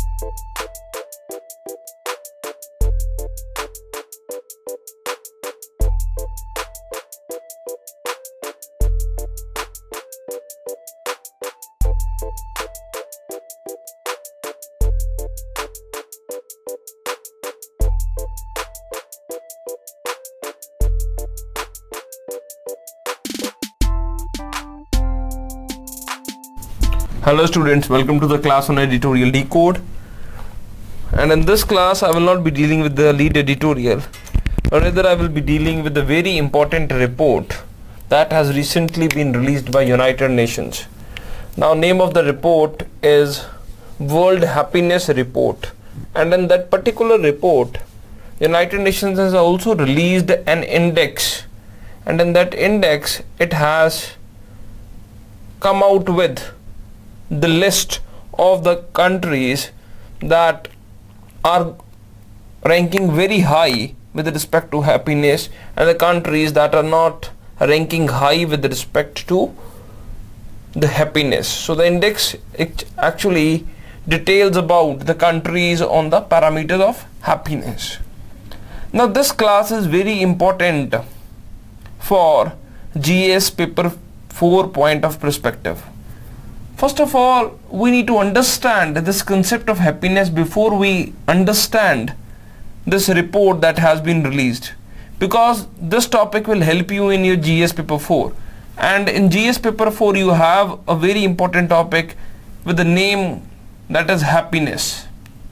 Hello students, welcome to the class on editorial decode. And in this class I will not be dealing with the lead editorial, but rather I will be dealing with the very important report that has recently been released by United Nations. Now name of the report is World Happiness Report, and in that particular report United Nations has also released an index, and in that index it has come out with the list of the countries that are ranking very high with respect to happiness and the countries that are not ranking high with respect to the happiness. So the index, it actually details about the countries on the parameters of happiness. Now this class is very important for GS paper 4 point of perspective. First of all, we need to understand this concept of happiness before we understand this report that has been released, because this topic will help you in your GS paper 4, and in GS paper 4 you have a very important topic with the name that is happiness.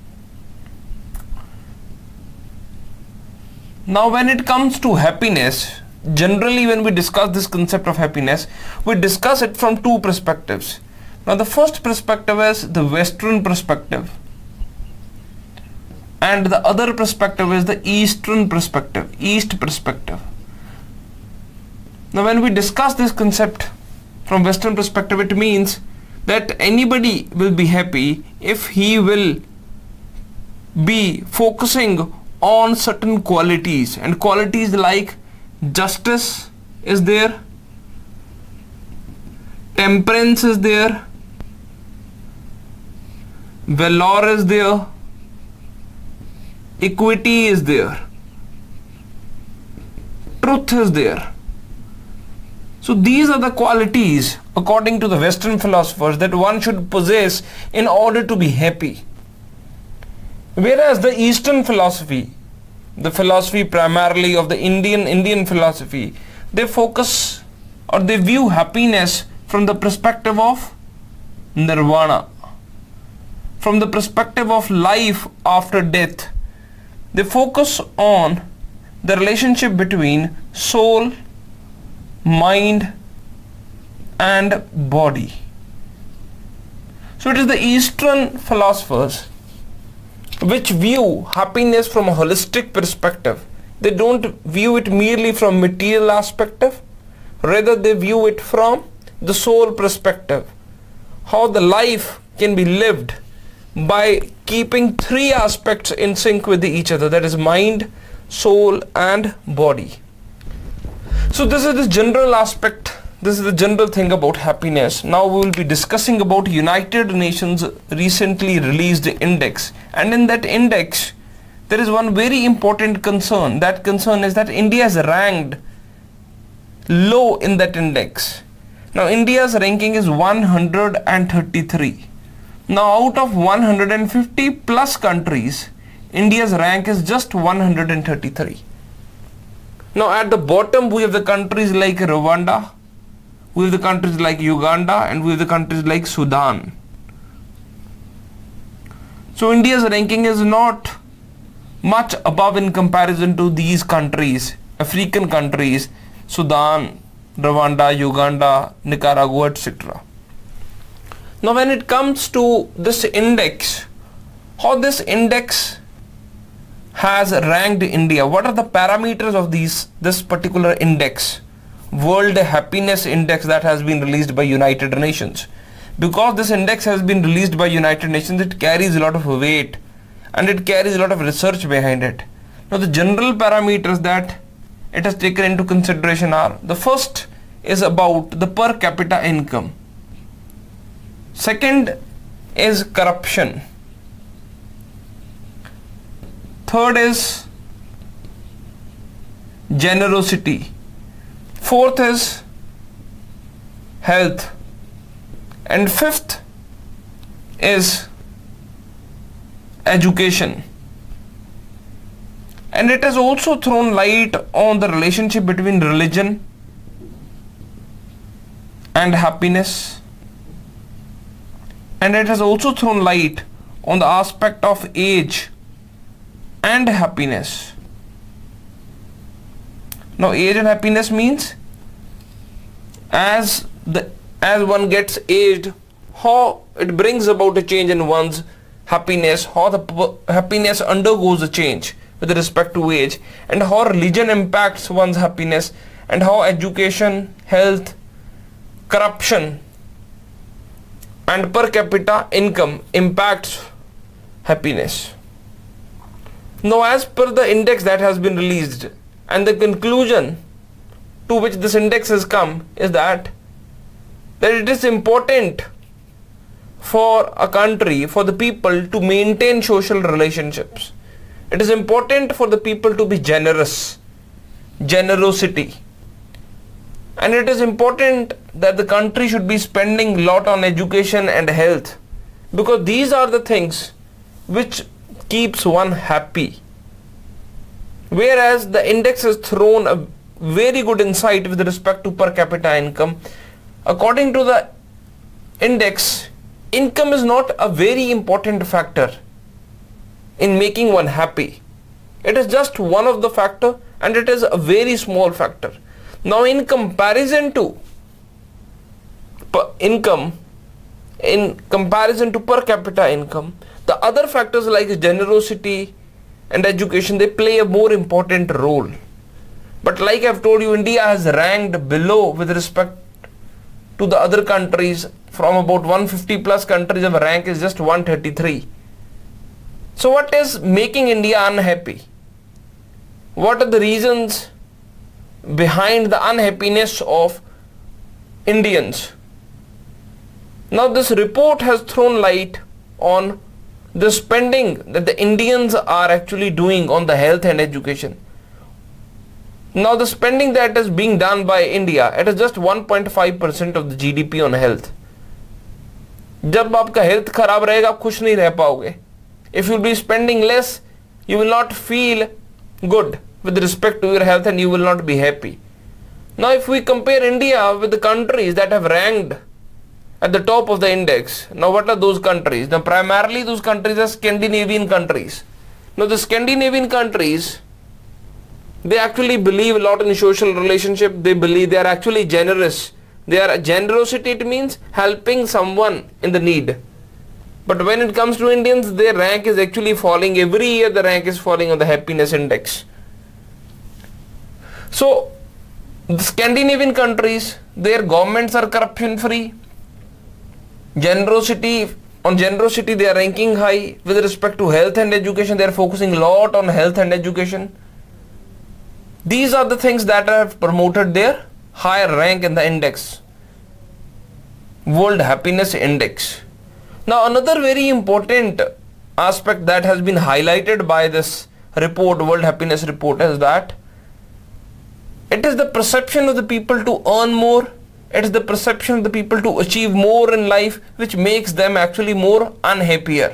Now when it comes to happiness, generally when we discuss this concept of happiness, we discuss it from two perspectives. Now the first perspective is the Western perspective, and the other perspective is the Eastern perspective, East perspective. Now when we discuss this concept from Western perspective, it means that anybody will be happy if he will be focusing on certain qualities, and qualities like justice is there, temperance is there, valor is there, equity is there, truth is there. So these are the qualities according to the Western philosophers that one should possess in order to be happy. Whereas the Eastern philosophy, the philosophy primarily of the Indian philosophy, they focus or they view happiness from the perspective of nirvana, from the perspective of life after death. They focus on the relationship between soul, mind and body. So it is the Eastern philosophers which view happiness from a holistic perspective. They don't view it merely from material aspect, rather they view it from the soul perspective, how the life can be lived by keeping three aspects in sync with each other, that is mind, soul and body. So this is the general aspect, this is the general thing about happiness. Now we will be discussing about United Nations recently released index, and in that index there is one very important concern. That concern is that India is ranked low in that index. Now India's ranking is 133. Now out of 150 plus countries, India's rank is just 133. Now at the bottom we have the countries like Rwanda, we have the countries like Uganda, and we have the countries like Sudan. So India's ranking is not much above in comparison to these countries, African countries, Sudan, Rwanda, Uganda, Nicaragua, etc. Now when it comes to this index, how this index has ranked India, what are the parameters of this particular index, World Happiness Index, that has been released by United Nations? Because this index has been released by United Nations, it carries a lot of weight and it carries a lot of research behind it. Now the general parameters that it has taken into consideration are: the first is about the per capita income, second is corruption, third is generosity, fourth is health, and fifth is education. And it has also thrown light on the relationship between religion and happiness, and it has also thrown light on the aspect of age and happiness. Now age and happiness means as one gets aged, how it brings about a change in one's happiness, how the happiness undergoes a change with respect to age, and how religion impacts one's happiness, and how education, health, corruption and per capita income impacts happiness. Now as per the index that has been released, and the conclusion to which this index has come is that it is important for a country, for the people to maintain social relationships. It is important for the people to be generous, generosity. And it is important that the country should be spending a lot on education and health, because these are the things which keeps one happy. Whereas the index has thrown a very good insight with respect to per capita income. According to the index, income is not a very important factor in making one happy. It is just one of the factor, and it is a very small factor. Now in comparison to per capita income, the other factors like generosity and education, they play a more important role. But like I've told you, India has ranked below with respect to the other countries. From about 150 plus countries, of rank is just 133. So what is making India unhappy? What are the reasons behind the unhappiness of Indians? Now this report has thrown light on the spending that the Indians are actually doing on the health and education. Now the spending that is being done by India, it is just 1.5% of the GDP on health. जब आपका health खराब रहेगा, आप खुश नहीं रह पाओगे. If you will be spending less, you will not feel good with respect to your health, and you will not be happy. Now if we compare India with the countries that have ranked at the top of the index, now what are those countries? Now primarily those countries are Scandinavian countries. Now the Scandinavian countries, they actually believe a lot in social relationship. They believe they are actually generous. Generosity, it means helping someone in the need. But when it comes to Indians, their rank is actually falling. Every year the rank is falling on the happiness index. So the Scandinavian countries, their governments are corruption free. On generosity they are ranking high. With respect to health and education, they are focusing a lot on health and education. These are the things that have promoted their higher rank in the index, World Happiness Index. Now another very important aspect that has been highlighted by this report, World Happiness Report, is that it is the perception of the people to earn more, it is the perception of the people to achieve more in life which makes them actually more unhappier.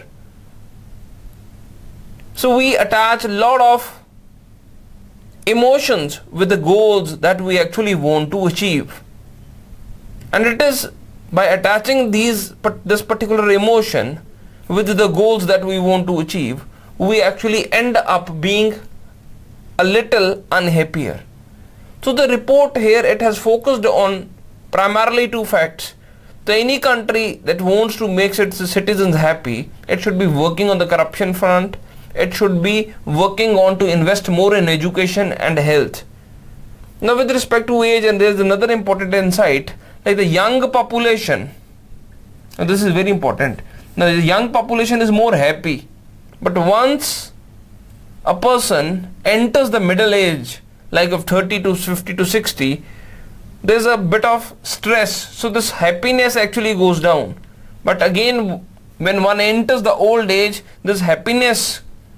So we attach a lot of emotions with the goals that we actually want to achieve, and it is by attaching this particular emotion with the goals that we want to achieve, we actually end up being a little unhappier. So the report here, it has focused on primarily two facts. So any country that wants to make its citizens happy, it should be working on the corruption front. It should be working on to invest more in education and health. Now with respect to age, and there is another important insight, like the young population. Now this is very important. Now the young population is more happy, but once a person enters the middle age, like of 30 to 50 to 60, there is a bit of stress, so this happiness actually goes down. But again, when one enters the old age, this happiness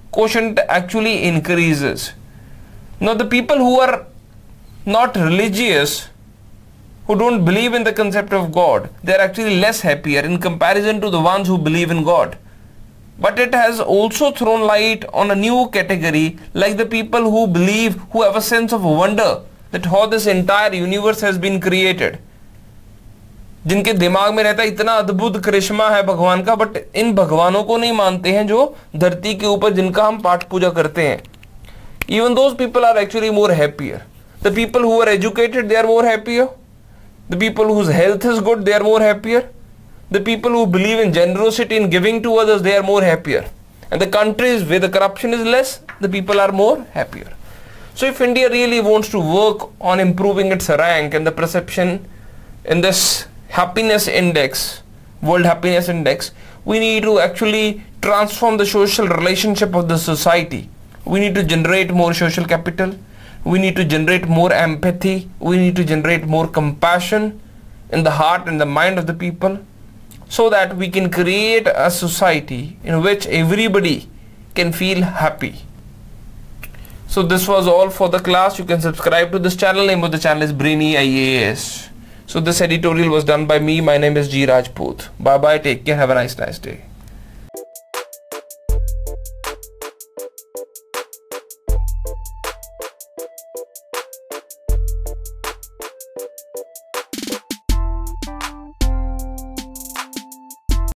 quotient actually increases. Now the people who are not religious, who don't believe in the concept of God, they are actually less happier in comparison to the ones who believe in God. But it has also thrown light on a new category, like the people who believe, who have a sense of wonder that how this entire universe has been created. जिनके दिमाग में रहता है इतना अद्भुत करिश्मा है भगवान का, बट इन भगवानों को नहीं मानते हैं जो धरती के ऊपर जिनका हम पाठ पूजा करते हैं. Even those people are actually more happier. The people who are educated, they are more happier. The people whose health is good, they are more happier. The people who believe in generosity in giving to others, they are more happier. And the countries where the corruption is less, the people are more happier. So if India really wants to work on improving its rank and the perception in this happiness index, World Happiness Index, we need to actually transform the social relationship of the society. We need to generate more social capital. We need to generate more empathy. We need to generate more compassion in the heart and the mind of the people, so that we can create a society in which everybody can feel happy. So this was all for the class. You can subscribe to this channel. Name of the channel is Brainy IAS. So this editorial was done by me. My name is G. Rajput. Bye bye. Take care. Have a nice day.